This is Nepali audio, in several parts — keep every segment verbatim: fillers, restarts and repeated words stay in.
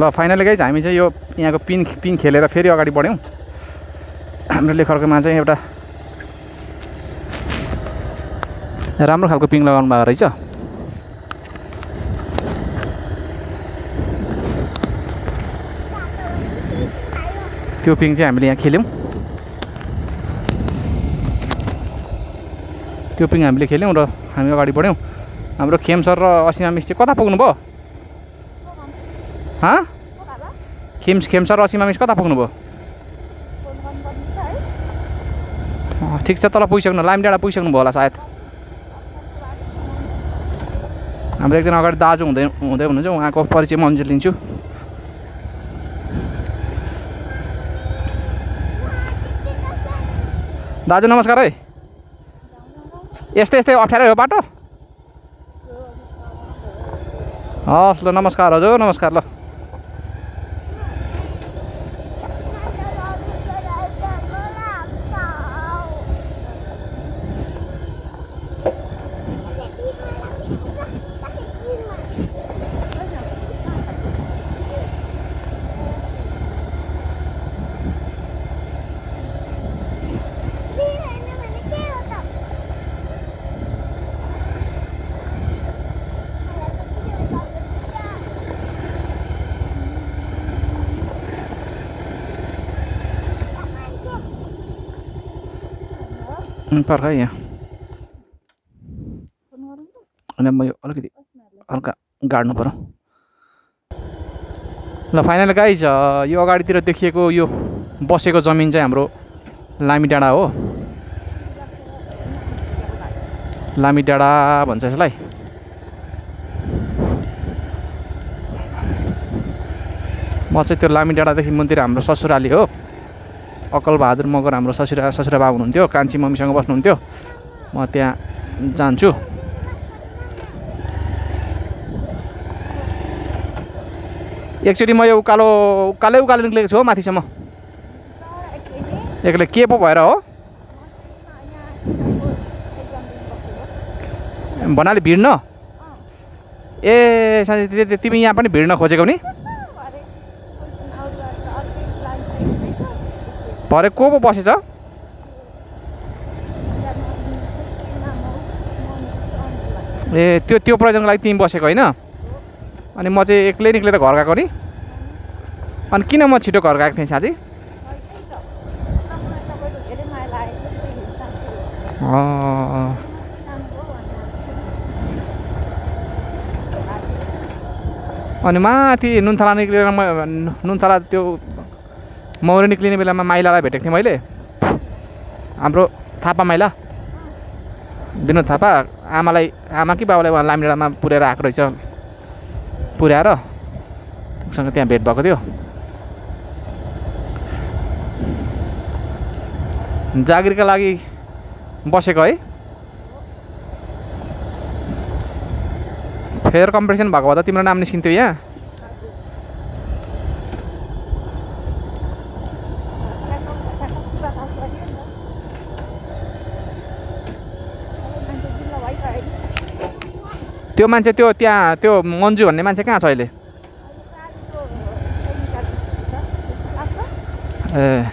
ल फाइनली गाइज हामी चाहिँ यो यहाँको पिन पिङ खेलेर फेरि अगाडि बढ्यौँ। हाम्रो लेखरकोमा चाहिँ एउटा राम्रो खालको पिङ लगाउनु भएको रहेछ। त्यो पिङ चाहिँ हामीले यहाँ खेल्यौँ। त्यो पिङ हामीले खेल्यौँ र हामी अगाडि बढ्यौँ। हाम्रो खेम सर र असीमा मिस चाहिँ कता पुग्नु भयो? हाँ खेम खेम सर र असीमा मिस कता पुग्नु भयो? ठिक छ तल पुगिसक्नु, लाइम डाँडा पुगिसक्नु भयो होला सायद। हाम्रो एकजना अगाडि दाजु हुँदै हुँदै हुनुहुन्छ, उहाँको परिचय म अन्जेल लिन्छु। दाजु नमस्कार है। यस्तै यस्तै अप्ठ्यारो हो बाटो? हस् ल नमस्कार हजुर, नमस्कार ल। पर्ख है यहाँ, अनि म यो अलिकति हल्का गाड्नु पर्यो। ल फाइनल गाइज यो अगाडितिर देखिएको यो बसेको जमिन चाहिँ हाम्रो लामी डाँडा हो। लामी डाँडा भन्छ यसलाई। म चाहिँ त्यो लामी डाँडादेखि मुनतिर हाम्रो ससुराली हो। अकल बहादुर मगर हाम्रो ससुरा ससुरा बाबु हुनुहुन्थ्यो, कान्छी मम्मीसँग बस्नुहुन्थ्यो। म त्यहाँ जान्छु। एकचोटि म यो उकालो उकालै उकालो निक्लेको छु हो माथिसम्म। एक्लै के पो भएर हो? भन्नाले भिड्न? ए साथी तिमी यहाँ पनि भिड्न खोजेको नि? भरे को पो बसेछ? ए त्यो त्यो प्रयोजनको लागि तिमी बसेको होइन? अनि म चाहिँ एक्लै निक्लेर घर गएको नि? अनि किन म छिटो घर गएको थिएँ साँच्ची? अनि माथि नुनथला निक्लेर म नुनथला त्यो मौरी निक्लिने बेलामा माइलालाई भेटेको थिएँ मैले। हाम्रो थापा माइला विनोद थापा आमालाई आमा कि बाबालाई उहाँ लामी डाँडामा पुर्याएर आएको रहेछ। पुर्याएर उसँग त्यहाँ भेट भएको थियो। जागिरका लागि बसेको है। फेयर कम्पिटिसन भएको भए त तिम्रो नाम निस्किन्थ्यो यहाँ। त्यो मान्छे त्यो त्यहाँ त्यो मन्जु भन्ने मान्छे कहाँ छ अहिले? ए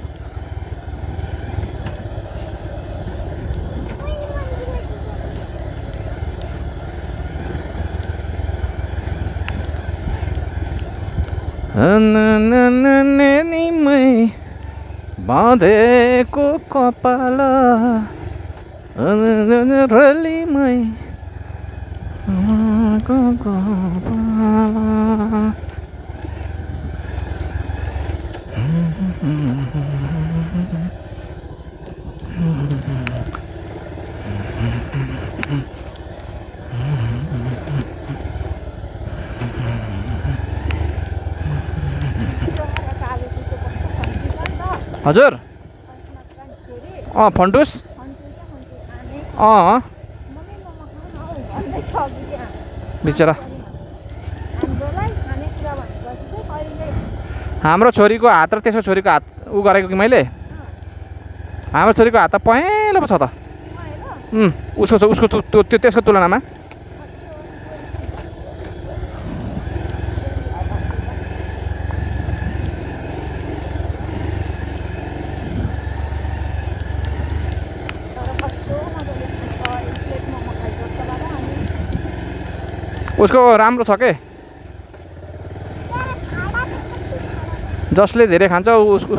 बाँधेको कपाल रलीमै हजुर अँ फन्टुस अँ बिचरा हाम्रो छोरीको हात र त्यसको छोरीको हात उ गरेको कि मैले। हाम्रो छोरीको हात त पहेँलो पो छ त। उम् उसको उसको त्यो त्यसको तुलनामा उसको राम्रो छ के जसले धेरै खान्छ उसको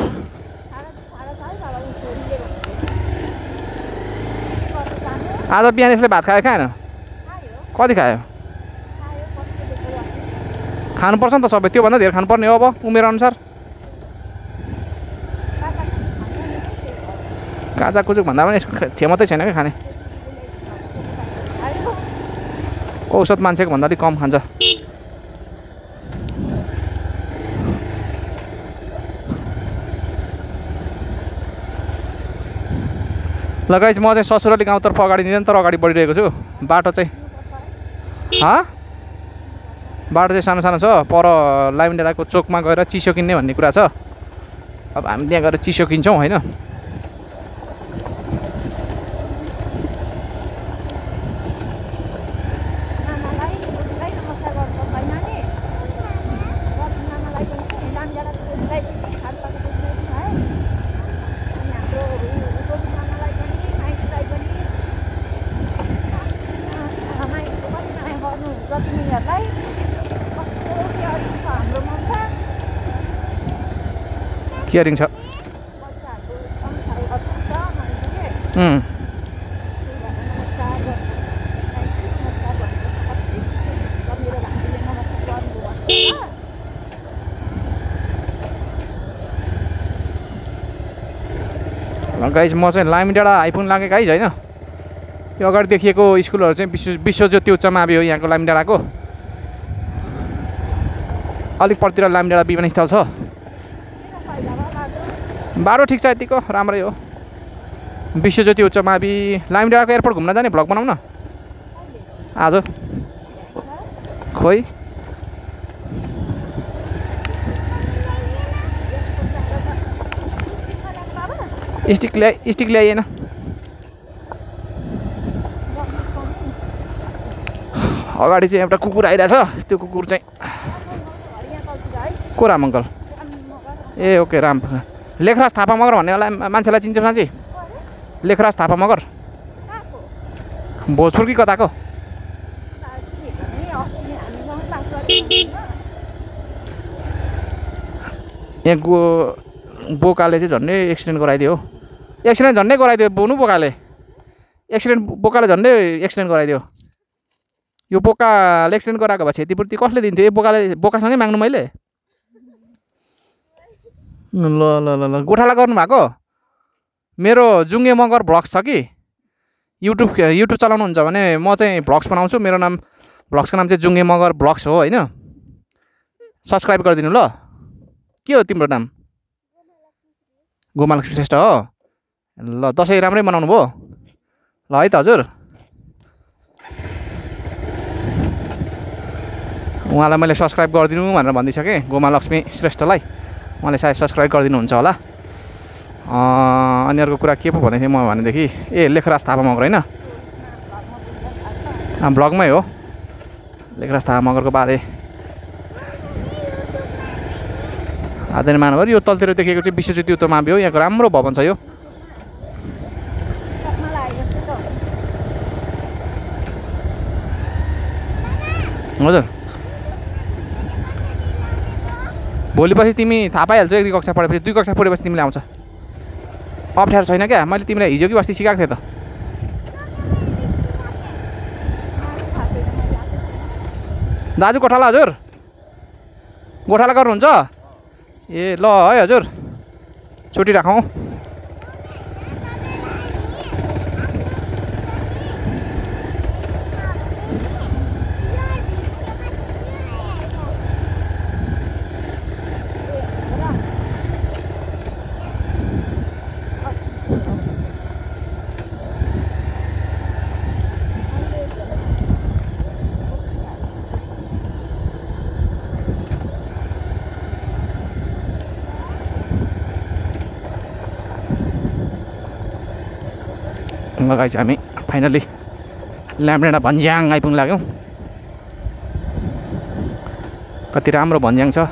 आज बिहान यसले भात खायो खाएन कति खायो खानुपर्छ नि त सबै त्योभन्दा धेरै खानुपर्ने हो अब उमेर अनुसार काजा कुचुक भन्दा पनि यसको क्षमतै छैन क्या खाने औसत मान्छेको भन्दा अलिक कम खान्छ ल गाइस म चाहिँ ससुराली गाउँतर्फ अगाडि निरन्तर अगाडि बढिरहेको छु बाटो चाहिँ हँ बाटो चाहिँ सानो सानो छ पर लाइमडाँडाको चोकमा गएर चिसो किन्ने भन्ने कुरा छ अब हामी त्यहाँ गएर चिसो किन्छौँ होइन केयरिङ छ गाइज म चाहिँ लामिडाँडा आइपुग्न लागेँ गाइज होइन यो अगाडि देखिएको स्कुलहरू चाहिँ विश्व विश्वज्योति उच्च मावि हो यहाँको लामिडाँडाको अलिक परतिर लामिडाँडा विमानस्थल छ बाटो ठिक छ यतिको राम्रै हो विश्वज्योति उच्च मावि लामिडाँडाको एयरपोर्ट घुम्न जाने भ्लग बनाउन आज खोइ स्टिक ल्याइ स्टिक ल्याइएन अगाडि चाहिँ एउटा कुकुर आइरहेछ त्यो कुकुर चाहिँ को राम अङ्कल ए ओके राम लेखराज थापा मगर भन्नेवाला मान्छेलाई चिन्छौ साँच्ची लेखराज थापा मगर भोजपुर कि कताको यहाँ गो बोकाले चाहिँ झन्डै एक्सिडेन्ट गराइदियो एक्सिडेन्ट झन्डै गराइदियो बोनु बोकाले एक्सिडेन्ट बोकाले झन्डै एक्सिडेन्ट गराइदियो यो बोकाले एक्सिडेन्ट गराएको भए क्षतिपूर्ति कसले दिन्थ्यो ए बोकाले बोकासँगै माग्नु मैले ल ल ल ल गोठाला गर्नुभएको मेरो जुङ्गे मगर भ्लग्स छ कि युट्युब युट्युब चलाउनुहुन्छ भने म चाहिँ भ्लग्स बनाउँछु मेरो नाम भ्लग्सको नाम चाहिँ जुङ्गे मगर भ्लग्स हो होइन सब्सक्राइब गरिदिनु ल के हो तिम्रो नाम गोमालक्ष्मी श्रेष्ठ हो ल दसैँ राम्रै मनाउनु भयो ल है त हजुर उहाँलाई मैले सब्सक्राइब गरिदिनु भनेर भनिदिइसकेँ गोमालक्ष्मी श्रेष्ठलाई उहाँले सायद सब्सक्राइब गरिदिनुहुन्छ होला अनि अर्को कुरा के पो भन्दै थिएँ म भनेदेखि ए लेखराज थापा मगर होइन भ्लगमै हो लेखराज थापा मगरको बारे आदरणीय महानुभाव यो तलतिर देखेको चाहिँ विश्वज्योति उच्च मावि हो यहाँको राम्रो भवन छ यो हजुर भोलिपछि तिमी थाहा पाइहाल्छौ एक दुई कक्षा पढेपछि दुई कक्षा पढेपछि तिमीले आउँछ अप्ठ्यारो छैन क्या मैले तिमीलाई हिजो कि अस्ति सिकाएको थिएँ त दाजु गोठाला हजुर गोठाला गर्नुहुन्छ ए ल है हजुर छुट्टी राखौँ गाइस हामी फाइनली लामिडाँडा भन्ज्याङ आइपुग्न लाग्यौँ कति राम्रो भन्ज्याङ छ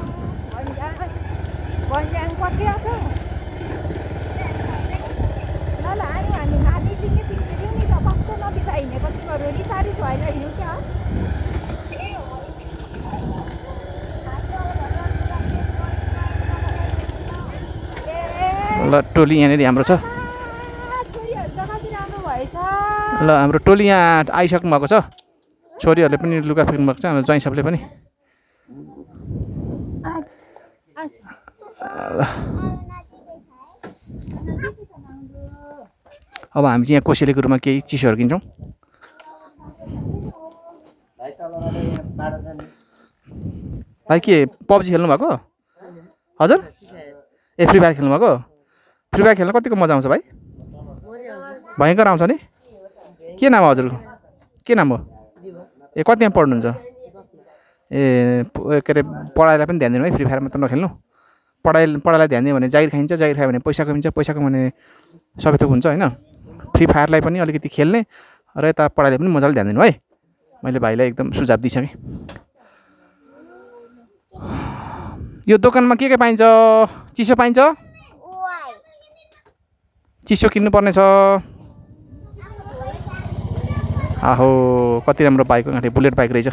ल टोली यहाँनिर हाम्रो छ ल हाम्रो टोली यहाँ आइसक्नु भएको छ छोरीहरूले पनि लुगा फेर्नु भएको छ हाम्रो ज्वाइँ सबले पनि अब हामी चाहिँ यहाँ कोसेलीको रूपमा केही चिसोहरू किन्छौँ भाइ के पब्जी खेल्नु भएको हजुर ए फ्री फायर खेल्नु भएको फ्री फायर खेल्न कतिको मजा आउँछ भाइ भयङ्कर आउँछ नि के नाम हो हजुरको के नाम हो ए कतिमा पढ्नुहुन्छ ए के अरे पढाइलाई पनि ध्यान दिनु है फ्री फायर मात्र नखेल्नु पढाइ पढाइलाई ध्यान दियो भने जागिर खाइन्छ जागिर खायो भने पैसा कमिन्छ पैसा कमाउने सबै थोक हुन्छ होइन फ्री फायरलाई पनि अलिकति खेल्ने र यता पढाइलाई पनि मजाले ध्यान दिनु है मैले भाइलाई एकदम सुझाव दिइसकेँ यो दोकानमा के के पाइन्छ चिसो पाइन्छ चिसो किन्नुपर्ने छ आहो कति राम्रो बाइक हो बुलेट बाइक रहेछ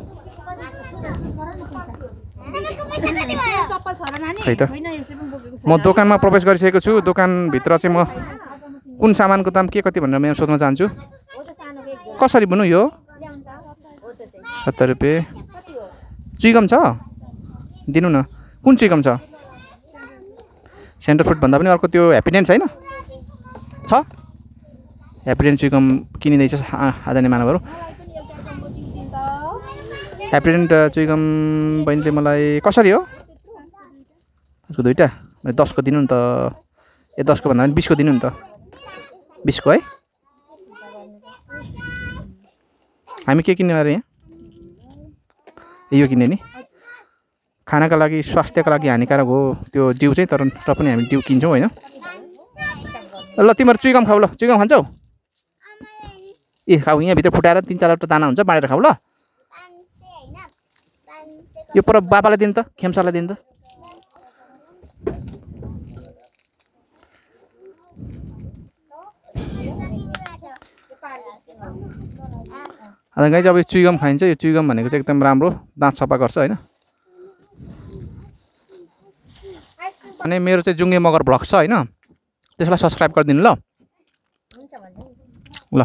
खै त म दोकानमा प्रवेश गरिसकेको छु दोकानभित्र चाहिँ म कुन सामानको दाम के कति भनेर म सोध्न चाहन्छु कसरी बुनु यो सत्तर रुपियाँ चुइगम छ दिनु न कुन चुइगम छ सेन्टर फ्रुट भन्दा पनि अर्को त्यो ह्याप्पीडेन्ट छैन छ ह्याप्पीडेन्ट चुइगम किनिँदैछ आदरणीय मानवहरू ह्याप्पीडेन्ट चुइगम बहिनीले मलाई कसरी हो त्यसको दुईवटा मैले दसको दिनु नि त ए दसको भन्दा पनि बिसको दिनु नि त बिसको है हामी के किन्ने अरे यहाँ यो किन्ने नि खानाका लागि स्वास्थ्यका लागि हानिकारक हो त्यो जिउ चाहिँ तर र पनि हामी जिउ किन्छौँ होइन ल तिमीहरू चुइगम खाऊ ल चुइगम खान्छौ ए खाऊ यहाँभित्र फुटाएर तिन चारवटा दाना हुन्छ बाँडेर खाऊ ल यो पर बाबालाई दिनु त खेमसालाई दिनु त अन्त गाई चाहिँ अब यो चुइगम खाइन्छ यो चुइगम भनेको चाहिँ एकदम राम्रो दाँत सफा गर्छ होइन अनि मेरो चाहिँ जुङ्गे मगर भ्लग छ होइन त्यसलाई सब्सक्राइब गरिदिनु ल ल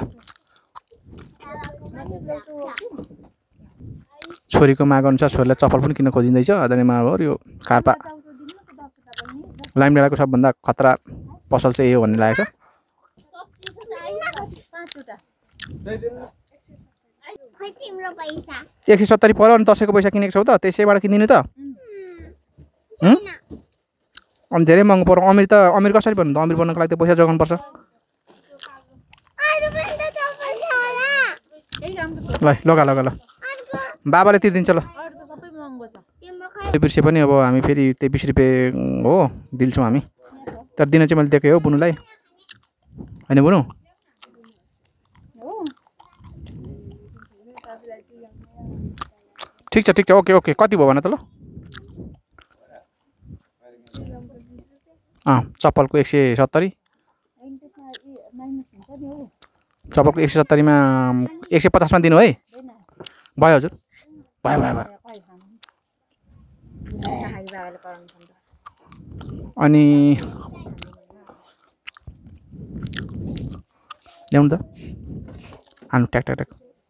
छोरीको माग अनुसार छोरीलाई चप्पल पनि किन्न खोजिँदैछ आदरणीय मानवहरू यो कार्पा लाइमडाँडाको सबभन्दा खतरा पसल चाहिँ यो भन्ने लागेको छ एक सय सत्तरी पर्यो अनि दसैँको पैसा किनेको छौ त त्यसैबाट किनिदिनु त अनि धेरै महँगो पर्यो अमिर त अमिर कसरी भन्नु त अमिर बन्नको लागि त पैसा जोगाउनु पर्छ ल लगा लगा ल बाबाले तिर्दिन्छ ल त्यो बिर्से पनि अब हामी फेरि त्यही बिस रुपियाँ हो दिन्छौँ हामी तर दिन चाहिँ मैले दिएकै हो बुनुलाई होइन बुनु ठिक छ ठिक छ ओके ओके कति भयो भन त ल अँ चप्पलको एक सय सत्तरी चप्पलको एक सय सत्तरीमा एक सय पचासमा दिनु है भयो हजुर भयो भयो भयो अनि ल्याउनु त हान्नु ट्याक ट्याक ट्याक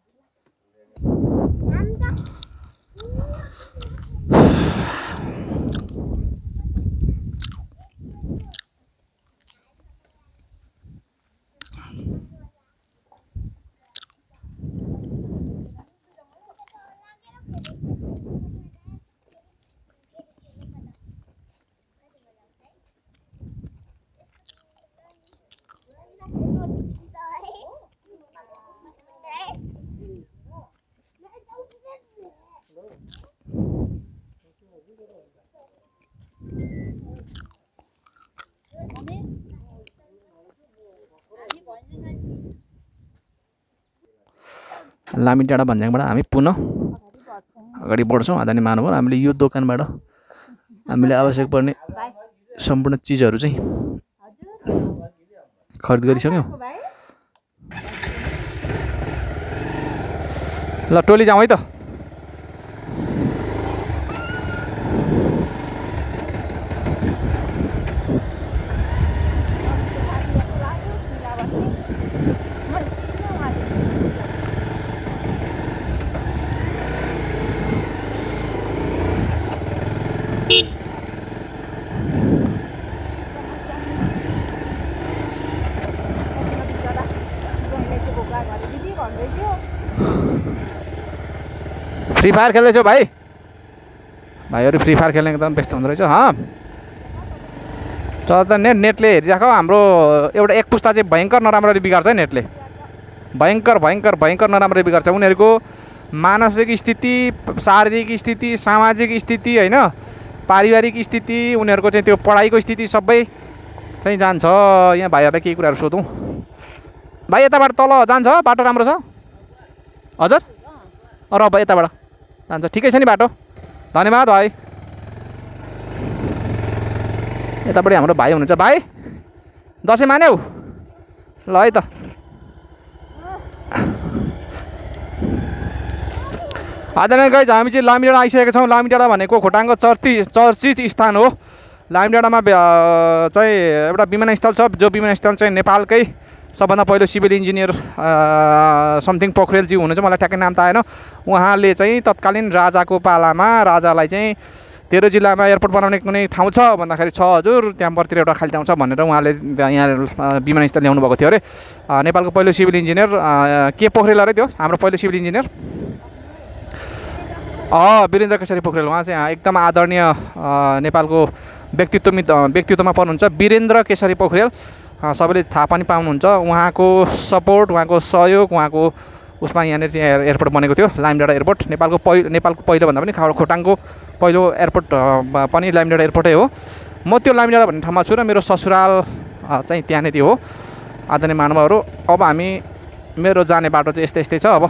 लामिडाँडा भन्ज्याङबाट हामी पुनः अगाडि बढ्छौँ आदरणीय महानुभाव हामीले यो दोकानबाट हामीले आवश्यक पर्ने सम्पूर्ण चिजहरू चाहिँ खरिद गरिसक्यौँ ल टोली जाउँ है त फ्री फायर खेल्दैछौ भाइ भाइहरू फ्री फायर खेल्ने एकदम व्यस्त हुँदो रहेछ हँ चल त नेट नेटले हेरिराख हाम्रो एउटा एक पुस्ता चाहिँ भयङ्कर नराम्ररी बिगार्छ है नेटले भयङ्कर भयङ्कर भयङ्कर नराम्ररी बिगार्छ उनीहरूको मानसिक स्थिति शारीरिक स्थिति सामाजिक स्थिति होइन पारिवारिक स्थिति उनीहरूको चाहिँ त्यो पढाइको स्थिति सबै चाहिँ जान्छ यहाँ भाइहरूलाई केही कुराहरू सोधौँ भाइ यताबाट तल जान्छ बाटो राम्रो छ हजुर र अब यताबाट जान्छ ठिकै छ नि बाटो धन्यवाद भाइ यतापट्टि हाम्रो भाइ हुनुहुन्छ भाइ दसैँ मान्यौ ल है त आदरणीय गाइज हामी चाहिँ लामिडाँडा आइसकेका छौँ लामिडाँडा भनेको खोटाङको चर्ची चर्चित स्थान हो लामिडाँडामा चाहिँ एउटा विमानस्थल छ जो विमानस्थल चाहिँ नेपालकै सबभन्दा पहिलो सिभिल इन्जिनियर समथिङ पोखरेलजी हुनुहुन्छ मलाई ठ्याक्कै नाम त आएन उहाँले चाहिँ तत्कालीन राजाको पालामा राजालाई चाहिँ तेह्र जिल्लामा एयरपोर्ट बनाउने कुनै ठाउँ छ भन्दाखेरि छ हजुर त्यहाँ बरतिर एउटा खाली ठाउँ छ भनेर उहाँले यहाँ विमानस्थल ल्याउनु भएको थियो अरे नेपालको पहिलो सिभिल इन्जिनियर के पोखरेल अरे त्यो हाम्रो पहिलो सिभिल इन्जिनियर अँ वीरेन्द्र केशरी पोखरेल उहाँ चाहिँ एकदम आदरणीय नेपालको व्यक्तित्व व्यक्तित्वमा पर्नुहुन्छ वीरेन्द्र केशरी पोखरेल सबैले थाहा पनि पाउनुहुन्छ उहाँको सपोर्ट उहाँको सहयोग उहाँको उसमा यहाँनिर चाहिँ एयरपोर्ट बनेको थियो लामिडाँडा एयरपोर्ट नेपालको पहिलो नेपालको पहिलोभन्दा पनि खोटाङको पहिलो एयरपोर्ट पनि लामिडाँडा एयरपोर्टै हो म त्यो लामिडाँडा भन्ने ठाउँमा छु र मेरो ससुराल चाहिँ त्यहाँनिर हो आदरणीय महानुभावहरू अब हामी मेरो जाने बाटो चाहिँ यस्तै यस्तै छ अब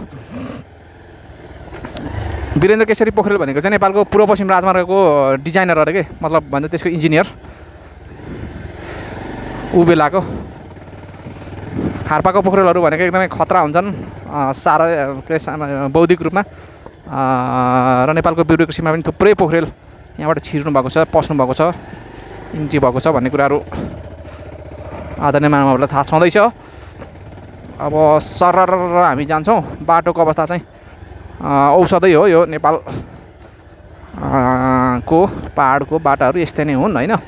वीरेन्द्र केशरी पोखरेल भनेको चाहिँ नेपालको पूर्व पश्चिम राजमार्गको डिजाइनर अरे के मतलब भन्दा त्यसको इन्जिनियर ऊ बेलाको खार्पाको पोखरेलहरू भनेको एकदमै खतरा हुन्छन् सारा के बौद्धिक रूपमा र नेपालको ब्युरोक्रेसीमा पनि थुप्रै पोखरेल यहाँबाट छिर्नु भएको छ पस्नु भएको छ इन्ट्री भएको छ भन्ने कुराहरू आदरणीय मानवहरूलाई थाहा छँदैछ अब सरर हामी जान्छौँ बाटोको अवस्था चाहिँ औषधै हो यो नेपाल को पहाडको बाटाहरू यस्तै नै हुन् होइन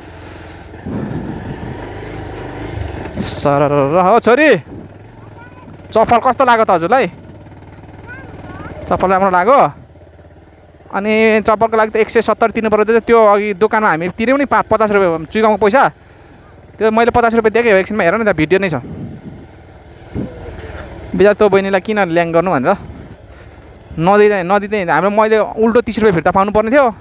सरर हो छोरी चप्पल कस्तो लाग्यो त हजुरलाई चप्पल राम्रो लाग्यो अनि चप्पलको लागि त एक सय सत्तर तिर्नु पर्यो त्यो अघि दोकानमा हामी तिर्यौँ नि पाँच पचास रुपियाँ चुइगाउँको पैसा त्यो मैले पचास रुपियाँ दिएकै हो एकछिनमा हेर न त्यहाँ भिडियो नै छ बिचार त्यो बहिनीलाई किन ल्याङ गर्नु भनेर नदिँदै नदिँदै हाम्रो मैले उल्टो तिस रुपियाँ फिर्ता पाउनु पर्ने थियो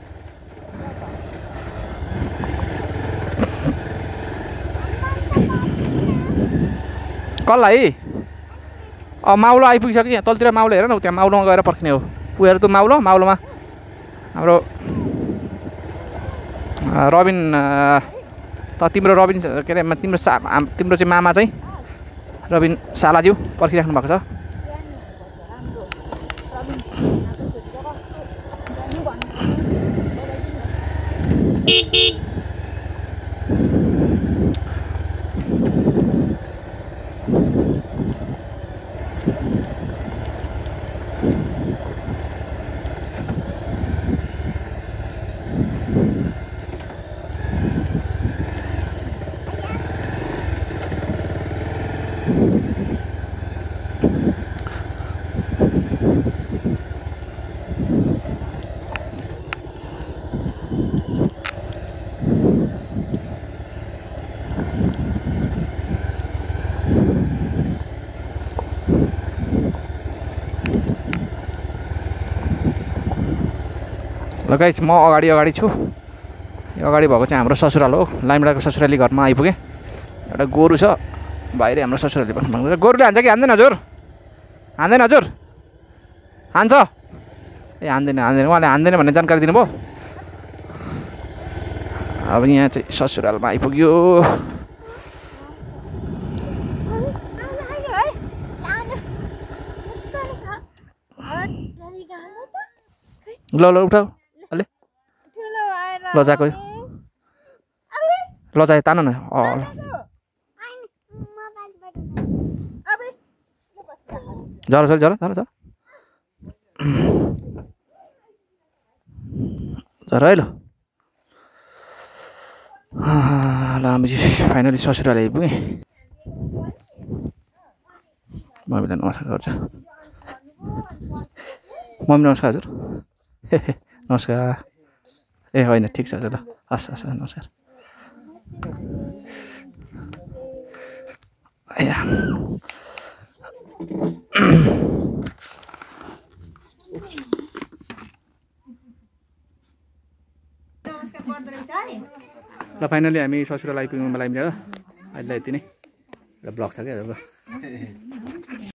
कसलाई अब माउलो आइपुगिसक्यो यहाँ तलतिर माउलो हेर न त्यहाँ माउलोमा गएर पर्खिने हो ऊ हेर त माउलो माउलोमा हाम्रो रबिन त तिम्रो रबिन के अरे तिम्रो सा तिम्रो चाहिँ मामा चाहिँ रबिन सालाज्यू पर्खिराख्नु भएको छ ल गाइस म अगाडि अगाडि छु यो अगाडि भएको चाहिँ हाम्रो ससुराल हो लामिडाँडाको ससुराली घरमा आइपुगेँ एउटा गोरु छ बाहिर हाम्रो ससुराली पनि भन्नुहुन्छ गोरुले हान्छ कि हान्दैन हजुर हान्दैन हजुर हान्छ ए हान्दैन हान्दैन उहाँले हान्दैन भन्ने जानकारी दिनुभयो अब यहाँ चाहिँ ससुरालमा आइपुग्यो ल ल उठाऊ अलि लजाको लजा तान न झर झर झर झर झर झर है ल ल हामीजी फाइनली ससुराली आइपुगेँ मम्मीलाई नमस्कार गर्छु मम्मी नमस्कार हजुर नमस्कार ए होइन ठिक छ ल हस् हस् नमस्कार या ल फाइनली हामी ससुराल आइपुग्यौँ मलाई मिलेर अहिले यति नै एउटा ब्लग छ क्या